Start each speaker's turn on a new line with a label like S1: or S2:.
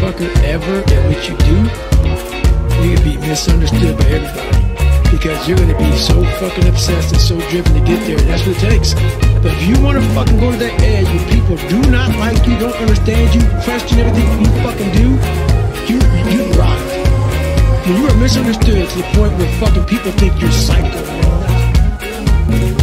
S1: motherfucker ever at what you do, you're gonna be misunderstood by everybody. Because you're gonna be so fucking obsessed and so driven to get there, and that's what it takes. But if you wanna fucking go to that edge where people do not like you, don't understand you, question everything you fucking do, you rock. When you are misunderstood to the point where fucking people think you're psycho.